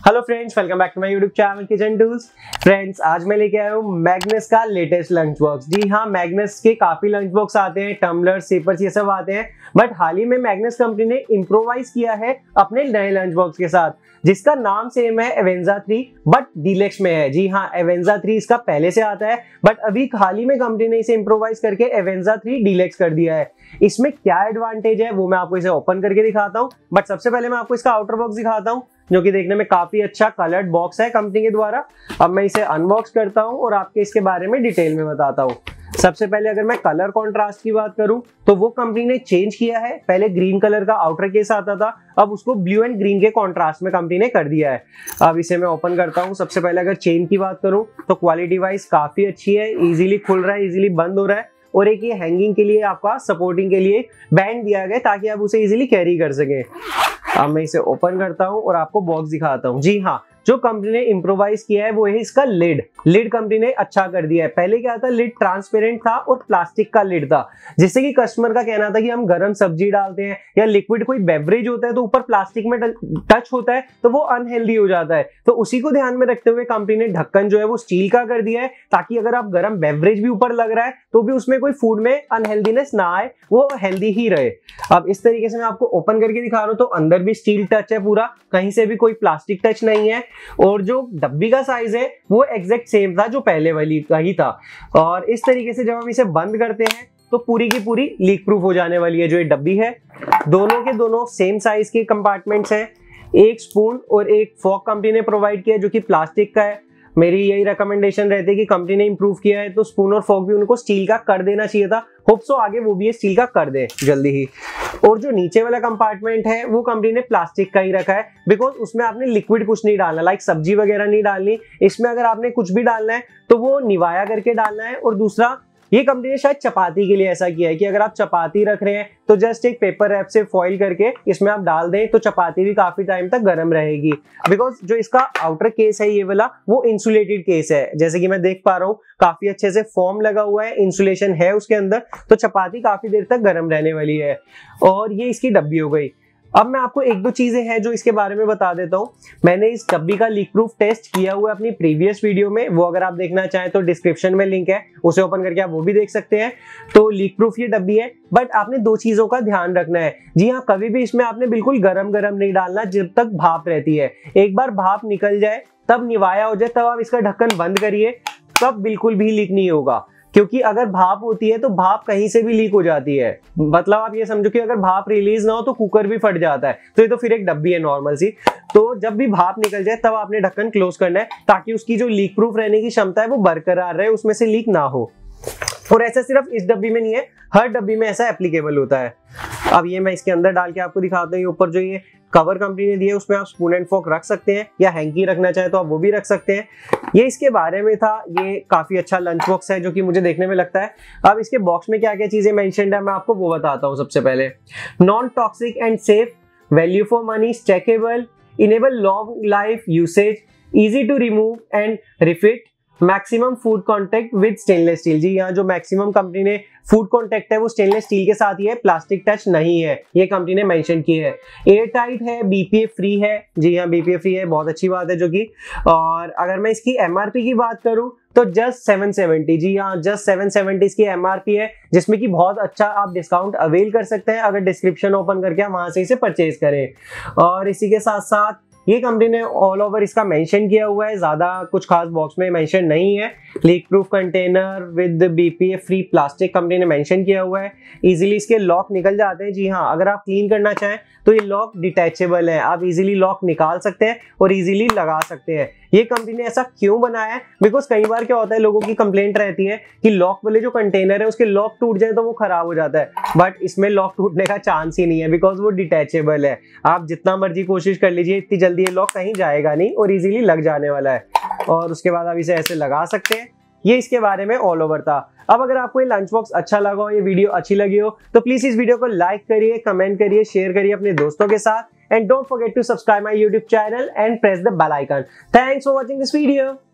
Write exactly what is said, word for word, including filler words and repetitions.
Hello friends, welcome back to my YouTube channel kitchen tools. Friends, आज मैं लेके आया हूँ मैग्नस का लेटेस्ट लंच बॉक्स। जी हाँ, मैग्नस के काफी लंच बॉक्स आते हैं, टम्बलर, सिपर्स, ये सब आते हैं, बट हाल ही में मैग्नस कंपनी ने इम्प्रोवाइज किया है अपने नए लंच बॉक्स के साथ, जिसका नाम सेम है एवेंजा थ्री, बट डीलक्स में है। जी हाँ, एवेंजा थ्री इसका पहले से आता है, बट अभी हाल ही में कंपनी ने इसे इम्प्रोवाइज करके एवेंजा थ्री डीलक्स कर दिया है। इसमें क्या एडवांटेज है वो मैं आपको इसे ओपन करके दिखाता हूँ, बट सबसे पहले मैं आपको इसका आउटर बॉक्स दिखाता हूँ, जो कि देखने में काफी अच्छा कलर्ड बॉक्स है कंपनी के द्वारा। अब मैं इसे अनबॉक्स करता हूं और आपके इसके बारे में डिटेल में बताता हूं। सबसे पहले अगर मैं कलर कॉन्ट्रास्ट की बात करूं तो वो कंपनी ने चेंज किया है। पहले ग्रीन कलर का आउटर केस आता था, अब उसको ब्लू एंड ग्रीन के कॉन्ट्रास्ट में कंपनी ने कर दिया है। अब इसे मैं ओपन करता हूं। सबसे पहले अगर चेन की बात करूं तो क्वालिटी वाइज काफी अच्छी है, इजीली खुल रहा है, इजीली बंद हो रहा है, और एक ये हैंगिंग के लिए आपका सपोर्टिंग के लिए बैंड दिया गया ताकि आप उसे इजीली कैरी कर सकें। अब मैं इसे ओपन करता हूं और आपको बॉक्स दिखाता हूं। जी हाँ, जो कंपनी ने इम्प्रोवाइज किया है वो है इसका लिड। लिड कंपनी ने अच्छा कर दिया है। पहले क्या था, लिड ट्रांसपेरेंट था और प्लास्टिक का लिड था, जिससे कि कस्टमर का कहना था कि हम गर्म सब्जी डालते हैं या लिक्विड कोई बेवरेज होता है तो ऊपर प्लास्टिक में टच होता है तो वो अनहेल्दी हो जाता है। तो उसी को ध्यान में रखते हुए कंपनी ने ढक्कन जो है वो स्टील का कर दिया है, ताकि अगर आप गर्म बेवरेज भी ऊपर लग रहा है तो भी उसमें कोई फूड में अनहेल्दीनेस ना आए, वो हेल्दी ही रहे। अब इस तरीके से मैं आपको ओपन करके दिखा रहा हूं, तो अंदर भी स्टील टच है पूरा, कहीं से भी कोई प्लास्टिक टच नहीं है, और जो डब्बी का साइज है वो एग्जैक्ट सेम था जो पहले वाली का ही था। और इस तरीके से जब हम इसे बंद करते हैं तो पूरी की पूरी लीक प्रूफ हो जाने वाली है जो ये डब्बी है। दोनों के दोनों सेम साइज के कंपार्टमेंट्स हैं। एक स्पून और एक फॉर्क कंपनी ने प्रोवाइड किया जो कि प्लास्टिक का है। मेरी यही रिकमेंडेशन रहती है कि कंपनी ने इंप्रूव किया है तो स्पून और फॉर्क भी उनको स्टील का कर देना चाहिए था। होप सो आगे वो भी स्टील का कर दे जल्दी ही। और जो नीचे वाला कंपार्टमेंट है वो कंपनी ने प्लास्टिक का ही रखा है, बिकॉज उसमें आपने लिक्विड कुछ नहीं डालना, लाइक सब्जी वगैरह नहीं डालनी। इसमें अगर आपने कुछ भी डालना है तो वो निवाया करके डालना है। और दूसरा, ये कंपनी ने शायद चपाती के लिए ऐसा किया है कि अगर आप चपाती रख रहे हैं तो जस्ट एक पेपर रैप से फॉइल करके इसमें आप डाल दें तो चपाती भी काफी टाइम तक गर्म रहेगी। बिकॉज जो इसका आउटर केस है ये वाला, वो इंसुलेटेड केस है, जैसे कि मैं देख पा रहा हूँ काफी अच्छे से फॉर्म लगा हुआ है, इंसुलेशन है उसके अंदर, तो चपाती काफी देर तक गर्म रहने वाली है। और ये इसकी डब्बी हो गई। अब मैं आपको एक दो चीजें हैं जो इसके बारे में बता देता हूं। मैंने इस डब्बी का लीक प्रूफ टेस्ट किया हुआ है अपनी प्रीवियस वीडियो में, वो अगर आप देखना चाहें तो डिस्क्रिप्शन में लिंक है, उसे ओपन करके आप वो भी देख सकते हैं। तो लीक प्रूफ ये डब्बी है, बट आपने दो चीजों का ध्यान रखना है। जी हाँ, कभी भी इसमें आपने बिल्कुल गरम गरम नहीं डालना जब तक भाप रहती है। एक बार भाप निकल जाए, तब निवाया हो जाए, तब आप इसका ढक्कन बंद करिए, तब बिल्कुल भी लीक नहीं होगा। क्योंकि अगर भाप होती है तो भाप कहीं से भी लीक हो जाती है। मतलब आप ये समझो कि अगर भाप रिलीज ना हो तो कुकर भी फट जाता है, तो ये तो फिर एक डब्बी है नॉर्मल सी। तो जब भी भाप निकल जाए तब आपने ढक्कन क्लोज करना है, ताकि उसकी जो लीक प्रूफ रहने की क्षमता है वो बरकरार रहे, उसमें से लीक ना हो। और ऐसा सिर्फ इस डब्बी में नहीं है, हर डब्बी में ऐसा एप्लीकेबल होता है। अब ये मैं इसके अंदर डाल के आपको दिखाता हूँ। ऊपर जो ये कवर कंपनी ने दिया है उसमें आप स्पून एंड फोर्क रख सकते हैं, या हैंकी रखना चाहे तो आप वो भी रख सकते हैं। ये इसके बारे में था। ये काफी अच्छा लंच बॉक्स है जो कि मुझे देखने में लगता है। अब इसके बॉक्स में क्या क्या चीजें मेंशन्ड है मैं आपको वो बताता हूँ। सबसे पहले, non toxic and safe, value for money, stackable, enable long life usage, easy to remove and refit, maximum food contact with stainless steel. जी यहाँ जो मैक्सिमम कंपनी ने फूड कांटेक्ट है वो स्टेनलेस स्टील के साथ ही है, प्लास्टिक टच नहीं है, ये कंपनी ने मेंशन की है। एयर टाइट है, बीपीए फ्री है। जी हाँ, बीपीए फ्री है, बहुत अच्छी बात है जो कि। और अगर मैं इसकी एमआरपी की बात करूं तो जस्ट सेवन सेवेंटी। जी हाँ, जस्ट सेवन सेवेंटी इसकी एमआरपी है, जिसमें कि बहुत अच्छा आप डिस्काउंट अवेल कर सकते हैं अगर डिस्क्रिप्शन ओपन करके आप वहां से इसे परचेज करें। और इसी के साथ साथ ये कंपनी ने ऑल ओवर इसका मेंशन किया हुआ है, ज्यादा कुछ खास बॉक्स में मेंशन नहीं है। Leak proof container with BPA free plastic company ने मेंशन किया हुआ है। इजीली इसके लॉक निकल जाते हैं। जी हाँ, अगर आप क्लीन करना चाहें तो ये लॉक डिटैचेबल है, आप इजीली लॉक निकाल सकते हैं और इजीली लगा सकते हैं। ये कंपनी ने ऐसा क्यों बनाया है, बिकॉज कई बार क्या होता है, लोगों की कंप्लेंट रहती है कि लॉक वाले जो कंटेनर है उसके लॉक टूट जाए तो वो खराब हो जाता है, बट इसमें लॉक टूटने का चांस ही नहीं है, बिकॉज वो डिटैचेबल है। आप जितना मर्जी कोशिश कर लीजिए, इतनी जल्दी ये लॉक कहीं जाएगा नहीं और इजीली लग जाने वाला है। और उसके बाद आप इसे ऐसे लगा सकते हैं। ये इसके बारे में ऑल ओवर था। अब अगर आपको ये लंच बॉक्स अच्छा लगा हो, ये वीडियो अच्छी लगी हो, तो प्लीज इस वीडियो को लाइक करिए, कमेंट करिए, शेयर करिए अपने दोस्तों के साथ, and don't forget to subscribe my YouTube channel and press the bell icon. Thanks for watching this video.